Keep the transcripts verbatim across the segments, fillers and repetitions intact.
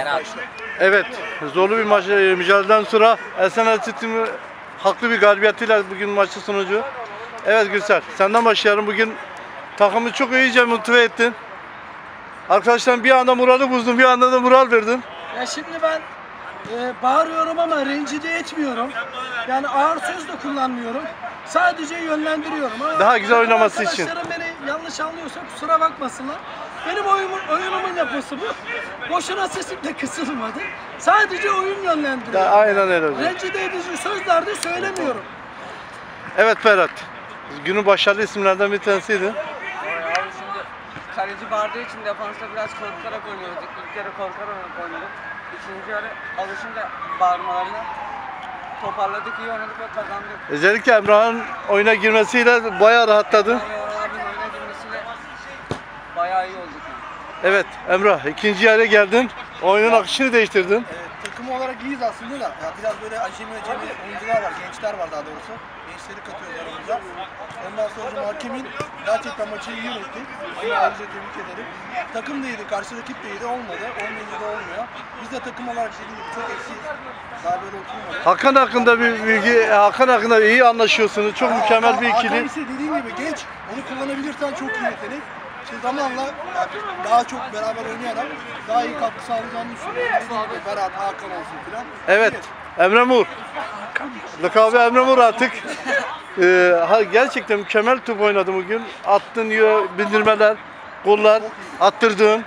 Berat. Evet, zorlu bir maç, e, mücadeleden sonra Esenyurt City haklı bir galibiyetiyle bugün maçı sonucu. Evet Gürsel, senden başlayalım. Bugün takımı çok iyice motive ettin. Arkadaşlar bir anda morali bozdun, bir anda da moral verdin. Ya şimdi ben e, bağırıyorum ama rencide etmiyorum. Yani ağır söz de kullanmıyorum. Sadece yönlendiriyorum. Ama Daha güzel oynaması için. Arkadaşlarım beni yanlış anlıyorsa kusura bakmasınlar. Benim oyumun, oyunumun yapısı bu. Boşuna sesim de kısılmadı. Sadece oyun yönlendiriyorum. Da, aynen öyle hocam. Rencide edici sözler de söylemiyorum. Evet Berat, günün başarılı isimlerden bir tanesiydi. Abi şimdi kaleci bağırdığı için defansta biraz korkarak oynuyorduk. İlk yarı korkarak oynadık. İkinci yarı alışınca bağırmalarına toparladık, iyi oynadık ve kazandık. Özellikle Emrah'ın oyuna girmesiyle bayağı rahatladın. Yani Orhan abinin oyuna girmesiyle bayağı iyi olduk. Yani. Evet Emrah, ikinci yere geldin. Oyunun akışını değiştirdin. Evet, takım olarak iyiyiz aslında da ya biraz böyle acemi acemi oyuncular var, gençler var daha doğrusu. Gençleri katıyoruz aramıza. Ondan sonra hakemin gerçekten maçı iyi yönetti. Onu ayrıca tebrik ederim. Takım da iyiydi, karşı rakip de iyiydi. Olmadı. Olmayınca da olmuyor. Biz de takım olarak dediğim gibi çok eksiyiz. Daha böyle oturmadı. Hakan hakkında bir bilgi, Hakan hakkında iyi anlaşıyorsunuz. Çok mükemmel bir ikili. Hakan ise dediğim gibi genç. Onu kullanabilirsen çok iyi yetenek. İşte zamanla daha çok beraber oynayarak daha iyi katkı sağlayacağını düşünüyorum. Dediğim gibi Berat, Hakan olsun filan. Evet, Emre Mur. Lakabı Emre Mur artık. Ee, ha, gerçekten mükemmel top oynadı bugün. Attın yiyor, bindirmeler, gollar, attırdın.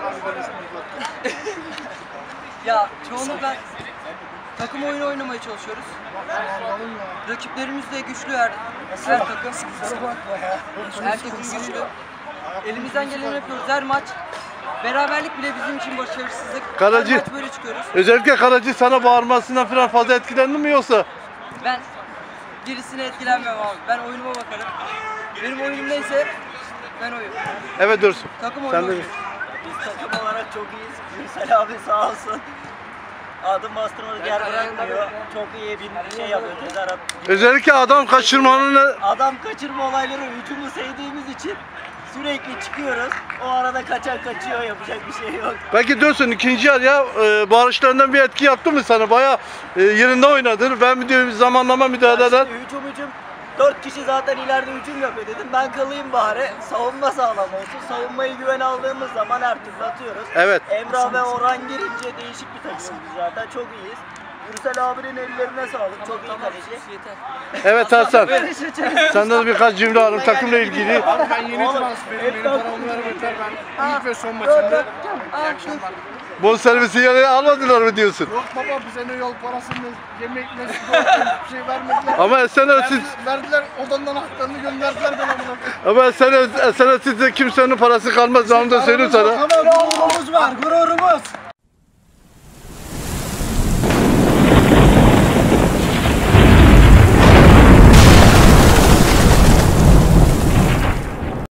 Ya çoğunlukla takım oyunu oynamaya çalışıyoruz. Rakiplerimiz de güçlü her, her takım. Her takım güçlü. Elimizden geleni yapıyoruz her maç. Beraberlik bile bizim için başarısızlık. Kaleci. Her maç böyle çıkıyoruz. Özellikle kaleci sana bağırmasından falan fazla etkilendin mi yoksa? Ben gerisine etkilenmem abi. Ben oyunuma bakarım. Benim oyunum neyse ben oyum. Evet Dursun. Takım Sen oyunu de oynuyoruz. Biz takım olarak çok iyiyiz. Gürsel abi sağ olsun. Adım bastırmadık, yer bırakmıyor. Çok iyi bir şey yapıyor, tezahürat. Özellikle adam kaçırmanın Adam kaçırma olayları, hücumu sevdiğimiz için sürekli çıkıyoruz. O arada kaçan kaçıyor, yapacak bir şey yok. Peki Dursun ikinci yarıya e, bağırışlarından bir etki yaptı mı sana? Bayağı e, yerinde oynadın. Ben bir diyorum zamanlama müdahaleler. Şimdi hücum hücum. Dört kişi zaten ileride hücum yapıyor dedim. Ben kalayım bari. Savunma sağlam olsun. Savunmayı güven aldığımız zaman her türlü atıyoruz. Evet. Emrah ve Orhan girince değişik bir takımız zaten. Çok iyiyiz. Gürsel abinin ellerine sağlık. Çok iyi kaleci. Evet Hasan. Senden de birkaç cümle alalım takımla ilgili. Ben yeni transferim, benim paramı vermediler. Ben ilk ve son maçımda. İyi akşamlar. Bon servisi yani almadılar mı diyorsun? Yok baba bize ne yol parası ne yemek ne sigorta hiçbir şey vermediler. Ama Esenyurt City, Verdi- Verdiler odandan haklarını gönderdiler bana bunu. ama Esenyurt Esenyurt City'de kimsenin parası kalmaz. Onu da söyleyeyim sana. Ama gururumuz var, gururumuz.